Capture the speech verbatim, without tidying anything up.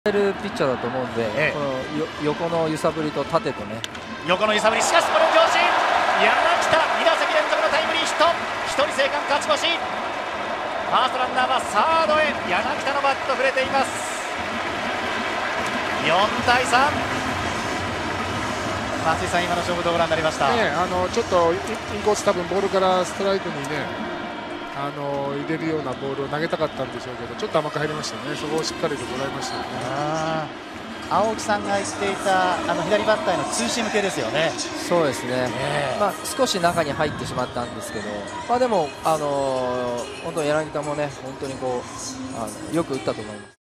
るピッチャーだと思うんで、 ええ、 このよ横の揺さぶりと縦とね、 横の揺さぶり、しかしこれを強振、柳田に打席連続のタイムリーヒット、ひとり生還勝ち越し、ファーストランナーはサードへ、柳田のバット触れています。よんたいさん、松井さん、今の勝負どうご覧になりました？ ね、あのちょっとインコース、多分ボールからストライクにね、あの入れるようなボールを投げたかったんでしょうけど、ちょっと甘く入りましたね。そこをしっかりと捉えましたよね。 あ青木さんが言っていたあの左バッターへのツーシーム系ですよね。 そうですね、 えーまあ、少し中に入ってしまったんですけど、まあ、でも、あのー、本当に柳田もね、本当にこうあのよく打ったと思います。